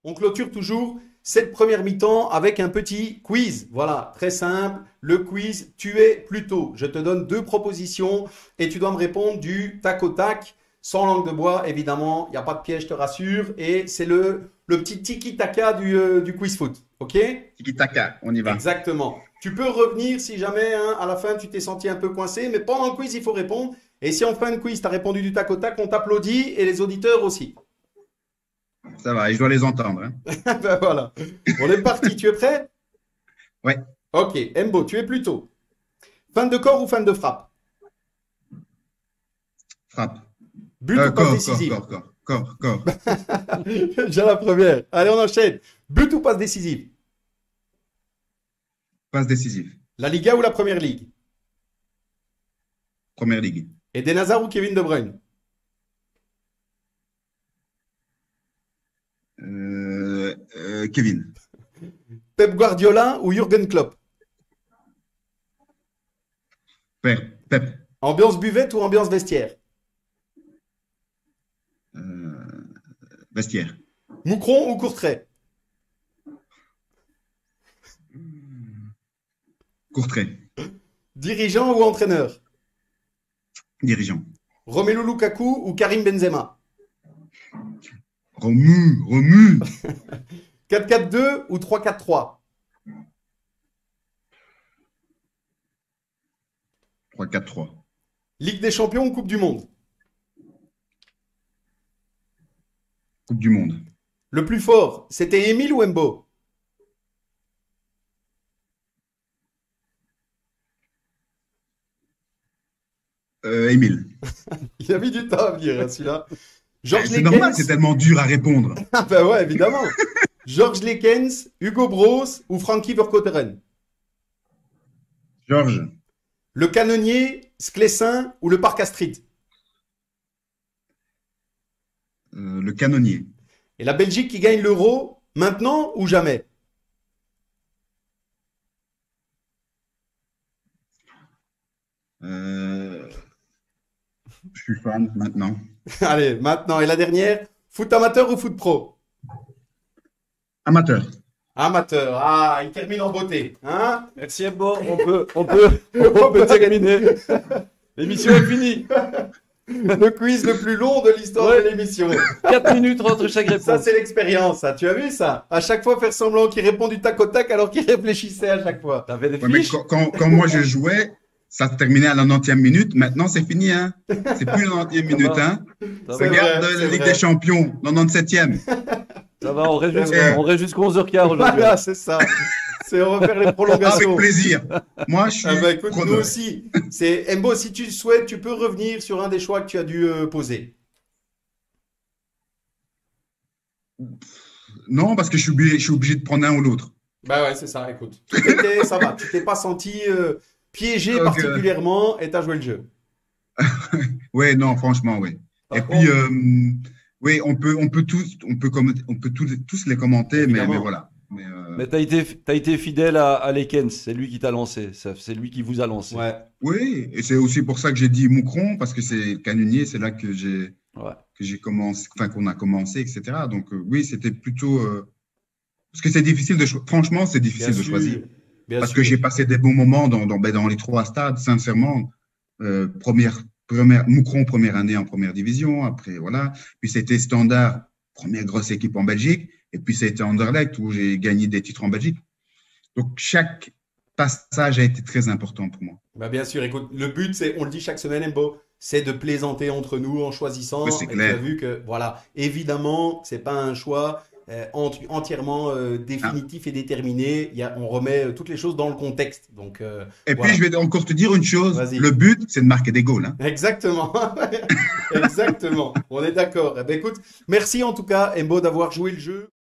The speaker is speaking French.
On clôture toujours cette première mi-temps avec un petit quiz. Voilà, très simple. Le quiz, tu es plutôt. Je te donne deux propositions et tu dois me répondre du tac au tac, sans langue de bois, évidemment. Il n'y a pas de piège, je te rassure. Et c'est le petit tiki-taka du quiz foot. OK? Tiki-taka, on y va. Exactement. Tu peux revenir si jamais, hein, à la fin, tu t'es senti un peu coincé, mais pendant le quiz, il faut répondre. Et si en fin de quiz, tu as répondu du tac au tac, on t'applaudit et les auditeurs aussi. Ça va, et je dois les entendre, hein. Ben voilà. On est parti. Tu es prêt? Ouais, Ok. Embo, tu es plutôt fan de corps ou fan de frappe? frappe. But ou passe Corps, corps, décisive? corps, corps, corps, corps. J'ai la première. Allez, on enchaîne. But ou passe décisive? Passe décisive. La Liga ou la Première Ligue? Première ligue. Eden Hazard ou Kevin De Bruyne? Kevin. Pep Guardiola ou Jürgen Klopp? Pep. Ambiance buvette ou ambiance vestiaire? Vestiaire. Moucron ou Courtrai? Courtrai. Dirigeant ou entraîneur? Dirigeant. Romelu Lukaku ou Karim Benzema? Romu. 4-4-2 ou 3-4-3? 3-4-3. Ligue des Champions ou Coupe du Monde? Coupe du Monde. Le plus fort, c'était Émile ou Embo? Émile. Il a mis du temps à venir, hein, celui-là. Georges C'est normal, c'est Lekens. tellement dur à répondre. Ah ben ouais, évidemment. Georges Lekens, Hugo Bros ou Frankie Vercotteren? Georges. Le Canonnier, Sclessin ou le Parc Astrid? Le canonnier. Et la Belgique qui gagne l'Euro, maintenant ou jamais? Euh, je suis fan maintenant. Allez, maintenant. Et la dernière, foot amateur ou foot pro? Amateur. Amateur. Ah, il termine en beauté. Hein? Merci Embo, on peut terminer. L'émission est finie. Le quiz le plus long de l'histoire de Ouais. l'émission. 4 minutes entre chaque Ça, réponse. c'est l'expérience, ça. Tu as vu ça? À chaque fois, faire semblant qu'il répond du tac au tac alors qu'il réfléchissait à chaque fois. T'avais des Ouais, mais fiches? quand moi je jouais, ça se terminait à la 90e minute. Maintenant, c'est fini, hein. C'est plus la 90e minute, va. hein. Ça C'est va, Regarde vrai, la c'est Ligue vrai. des Champions, 97e. ça va, on reste C'est vrai. on reste jusqu'à 11h15 aujourd'hui. Voilà, c'est ça. C'est, on va faire les Avec prolongations. plaisir. Moi, je suis Ah bah écoute, nous preneur. aussi. C'est Embo, si tu le souhaites, tu peux revenir sur un des choix que tu as dû poser. Non, parce que je suis obligé de prendre un ou l'autre. Bah ouais, c'est ça, écoute. Ça va, tu t'es pas senti piégé Donc, particulièrement et t'as joué le jeu. ouais, non, franchement, oui. Et Par puis, contre, oui, on peut tous les commenter, mais évidemment. voilà. Mais, Mais t'as été fidèle à Lekens, c'est lui qui t'a lancé, c'est lui qui vous a lancé. Ouais. oui, et c'est aussi pour ça que j'ai dit Moucron, parce que c'est le canonnier, c'est là Ouais. que j'ai commencé, enfin, qu'on a commencé, etc. Donc, oui, c'était plutôt, parce que c'est difficile franchement, c'est Bien difficile de choisir. sûr. Bien Parce que sûr. j'ai passé des bons moments dans les trois stades, sincèrement. Moucron, première année en première division, après, voilà. Puis c'était Standard, première grosse équipe en Belgique. Et puis c'était Anderlecht où j'ai gagné des titres en Belgique. Donc chaque passage a été très important pour moi. Bah bien sûr, écoute, le but, c'est, on le dit chaque semaine, Embo, c'est de plaisanter entre nous en Oui, choisissant. c'est Et tu as clair. vu que, voilà, évidemment, c'est pas un choix entièrement Ah. définitif et déterminé. On remet toutes les choses dans le contexte. Donc, Et puis voilà. je vais encore te dire une chose, Vas-y. le but, c'est de marquer des goals, hein. Exactement. Exactement. On est d'accord. Eh ben, écoute, merci en tout cas, Embo, d'avoir joué le jeu.